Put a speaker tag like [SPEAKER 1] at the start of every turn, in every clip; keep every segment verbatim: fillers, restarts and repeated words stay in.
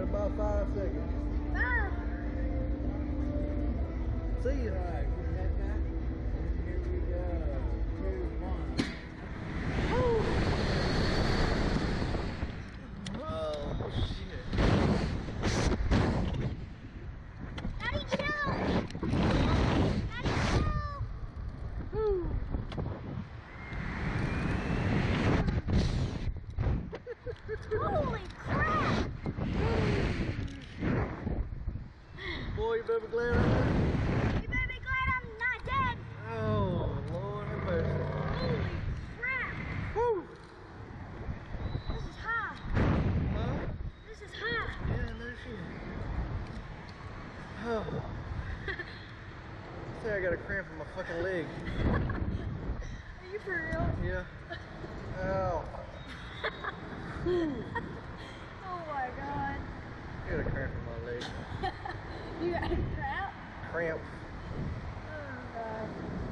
[SPEAKER 1] about five seconds.
[SPEAKER 2] Five.
[SPEAKER 1] See you.
[SPEAKER 3] All right, put your head back. Here we go. Two, one.
[SPEAKER 1] Oh shit.
[SPEAKER 2] Daddy, chill. Daddy, chill. Woo. Holy crap!
[SPEAKER 1] Boy, you better be glad I'm there.
[SPEAKER 2] You better be glad I'm not dead.
[SPEAKER 1] Oh, Lord have mercy.
[SPEAKER 2] Holy crap!
[SPEAKER 1] Woo!
[SPEAKER 2] This is high.
[SPEAKER 1] Huh?
[SPEAKER 2] This is high.
[SPEAKER 1] Yeah, no shit. Oh. I think I got a cramp in my fucking leg.
[SPEAKER 2] Are you for real?
[SPEAKER 1] Yeah. Ow.
[SPEAKER 2] Oh my god.
[SPEAKER 1] I got a cramp in my leg.
[SPEAKER 2] You got a crap?
[SPEAKER 1] Cramp.
[SPEAKER 2] Oh god.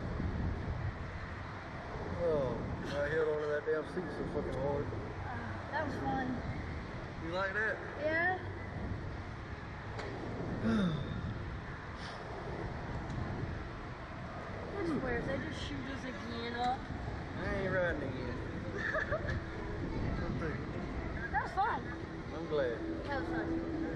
[SPEAKER 1] Oh, I held on to that damn seat so fucking hard.
[SPEAKER 2] Uh, that was fun.
[SPEAKER 1] You like that?
[SPEAKER 2] Yeah? I swear, if they just shoot us again up.
[SPEAKER 1] I ain't riding again. I'm through.
[SPEAKER 2] That was fun.
[SPEAKER 1] I'm glad.
[SPEAKER 2] That was fun.